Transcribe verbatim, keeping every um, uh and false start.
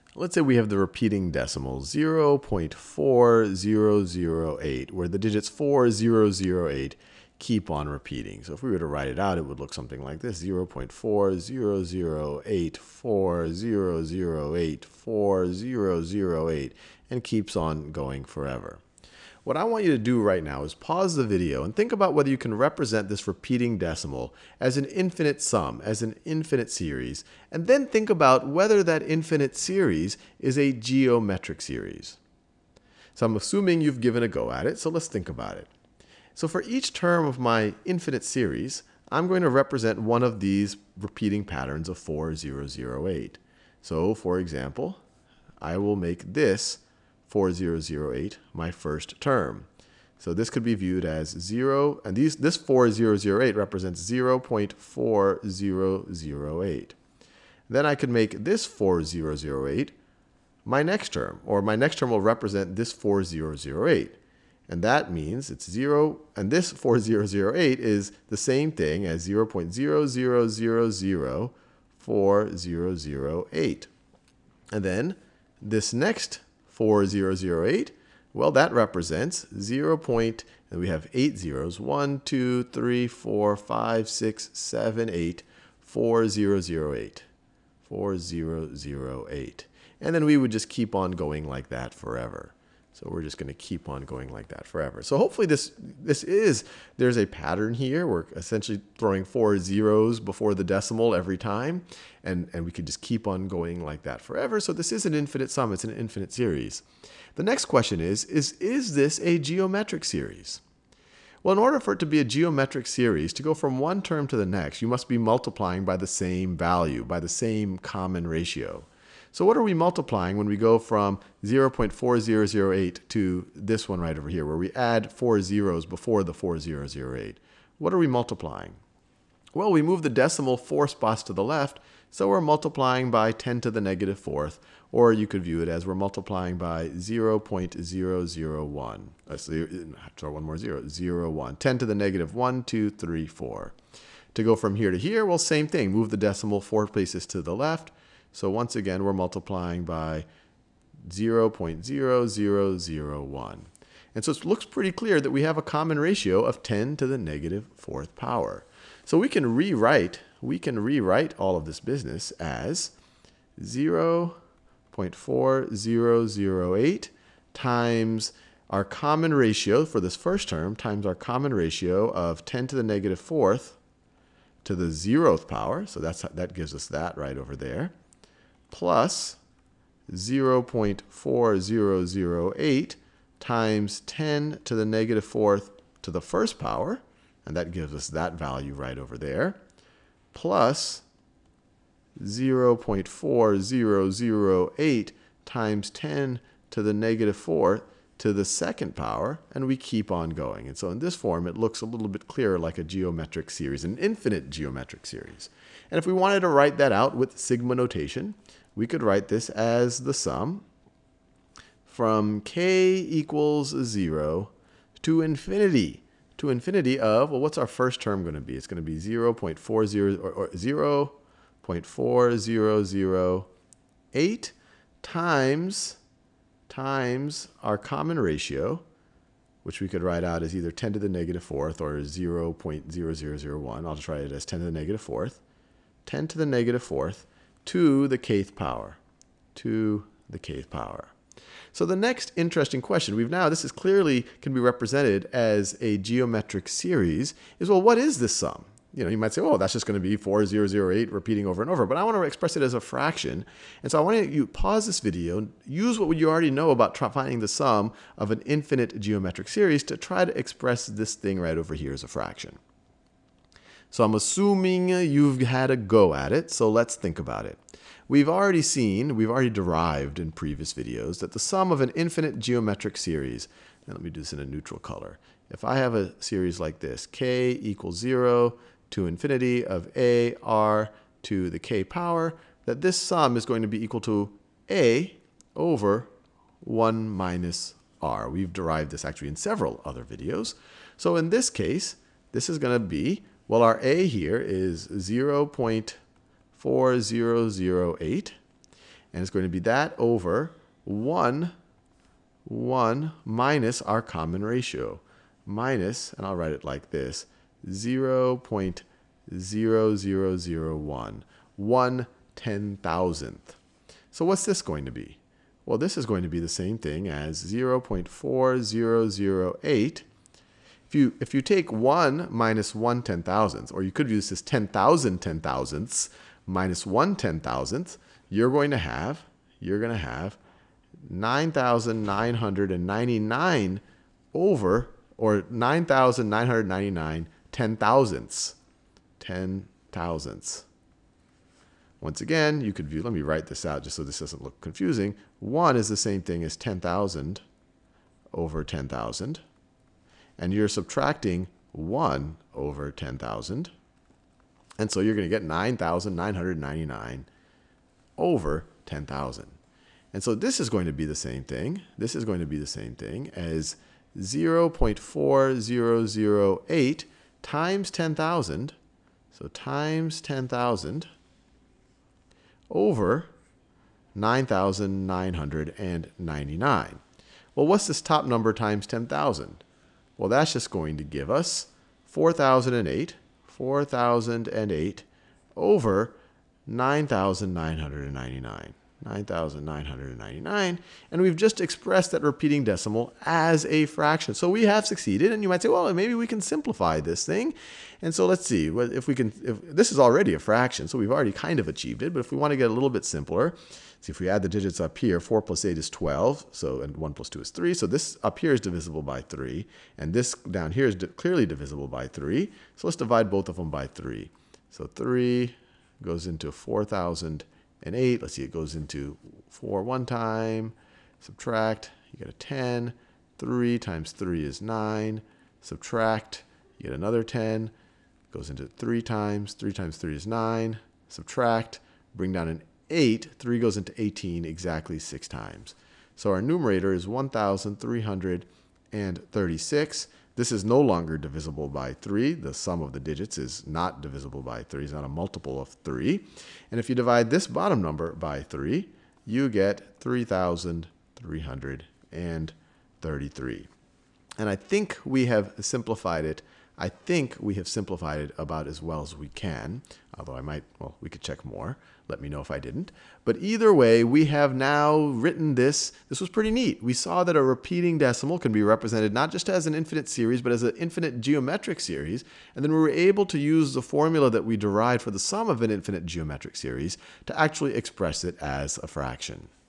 Let's say we have the repeating decimal zero point four zero zero eight, where the digits four zero zero eight keep on repeating. So if we were to write it out, it would look something like this: zero point four zero zero eight four zero zero eight four zero zero eight, and keeps on going forever. What I want you to do right now is pause the video and think about whether you can represent this repeating decimal as an infinite sum, as an infinite series, and then think about whether that infinite series is a geometric series. So I'm assuming you've given a go at it, so let's think about it. So for each term of my infinite series, I'm going to represent one of these repeating patterns of four zero zero eight. So for example, I will make this four zero zero eight my first term. So this could be viewed as zero, and these, this four zero zero eight represents zero point four zero zero eight. Then I could make this four zero zero eight my next term, or my next term will represent this four zero zero eight. And that means it's zero, and this four zero zero eight is the same thing as zero point zero zero zero zero four zero zero eight. And then this next four zero zero eight, well, that represents zero point, and we have eight zeros, one, two, three, four, five, six, seven, eight, four zero zero eight, four zero zero eight. And then we would just keep on going like that forever. So we're just going to keep on going like that forever. So hopefully this, this is, there's a pattern here. We're essentially throwing four zeros before the decimal every time. And, and we could just keep on going like that forever. So this is an infinite sum. It's an infinite series. The next question is, is, is this a geometric series? Well, in order for it to be a geometric series, to go from one term to the next, you must be multiplying by the same value, by the same common ratio. So what are we multiplying when we go from zero point four zero zero eight to this one right over here, where we add four zeros before the four zero zero eight? What are we multiplying? Well, we move the decimal four spots to the left, so we're multiplying by ten to the negative fourth, or you could view it as we're multiplying by zero point zero zero one. Let's throw one more zero, zero, one. ten to the negative one, two, three, four. To go from here to here, well, same thing. Move the decimal four places to the left. So once again, we're multiplying by zero point zero zero zero one. And so it looks pretty clear that we have a common ratio of ten to the negative fourth power. So we can rewrite, we can rewrite all of this business as zero point four zero zero eight times our common ratio for this first term times our common ratio of ten to the negative fourth to the zeroth power. So that's, that gives us that right over there. Plus zero point four zero zero eight times ten to the negative fourth to the first power, and that gives us that value right over there, plus zero point four zero zero eight times ten to the negative fourth to the second power, and we keep on going. And so in this form, it looks a little bit clearer like a geometric series, an infinite geometric series. And if we wanted to write that out with sigma notation, we could write this as the sum from k equals zero to infinity, to infinity of, well, what's our first term going to be? It's going to be zero point four zero or, or zero point four zero zero eight times, times our common ratio, which we could write out as either ten to the negative fourth or zero point zero zero zero one. I'll just write it as ten to the negative fourth. ten to the negative fourth to the kth power, to the kth power. So the next interesting question, we've now, this is clearly can be represented as a geometric series, is, well, what is this sum? You know, you might say, oh, that's just going to be four zero zero eight repeating over and over. But I want to express it as a fraction. And so I want you to pause this video, use what you already know about finding the sum of an infinite geometric series to try to express this thing right over here as a fraction. So I'm assuming you've had a go at it, so let's think about it. We've already seen, we've already derived in previous videos that the sum of an infinite geometric series, and let me do this in a neutral color. If I have a series like this, k equals zero to infinity of a r to the k power, that this sum is going to be equal to a over one minus r. We've derived this actually in several other videos. So in this case, this is going to be, well, our a here is zero point four zero zero eight. And it's going to be that over one, one minus our common ratio. Minus, and I'll write it like this, zero point zero zero zero one. one ten thousandth. So what's this going to be? Well, this is going to be the same thing as zero point four zero zero eight. If you, if you take one minus one ten thousandths, or you could use this ten thousand ten thousandths minus one ten thousandth, you're going to have, you're going to have nine thousand nine hundred ninety-nine over, or nine thousand nine hundred ninety-nine ten thousandths. ten thousandths. Once again, you could view, let me write this out just so this doesn't look confusing. one is the same thing as ten thousand over ten thousand. And you're subtracting one over ten thousand. And so you're going to get nine thousand nine hundred ninety-nine over ten thousand. And so this is going to be the same thing. This is going to be the same thing as zero point four zero zero eight times ten thousand. So times ten thousand over nine thousand nine hundred ninety-nine. Well, what's this top number times ten thousand? Well, that's just going to give us four thousand eight, four thousand eight over nine thousand nine hundred ninety-nine. nine thousand nine hundred ninety-nine, and we've just expressed that repeating decimal as a fraction. So we have succeeded, and you might say, well, maybe we can simplify this thing. And so let's see, if we can, if this is already a fraction, so we've already kind of achieved it, but if we want to get a little bit simpler, see if we add the digits up here, four plus eight is twelve, so, and one plus two is three, so this up here is divisible by three, and this down here is di- clearly divisible by three, so let's divide both of them by three. So three goes into four thousand eight. Let's see, it goes into four one time. Subtract, you get a ten. three times three is nine. Subtract, you get another ten. Goes into three times. three times three is nine. Subtract, bring down an eight. three goes into eighteen exactly six times. So our numerator is one thousand three hundred thirty-six. This is no longer divisible by three. The sum of the digits is not divisible by three. It's not a multiple of three. And if you divide this bottom number by three, you get three thousand three hundred thirty-three. And I think we have simplified it. I think we have simplified it about as well as we can. Although I might, well, we could check more. Let me know if I didn't. But either way, we have now written this. This was pretty neat. We saw that a repeating decimal can be represented not just as an infinite series, but as an infinite geometric series. And then we were able to use the formula that we derived for the sum of an infinite geometric series to actually express it as a fraction.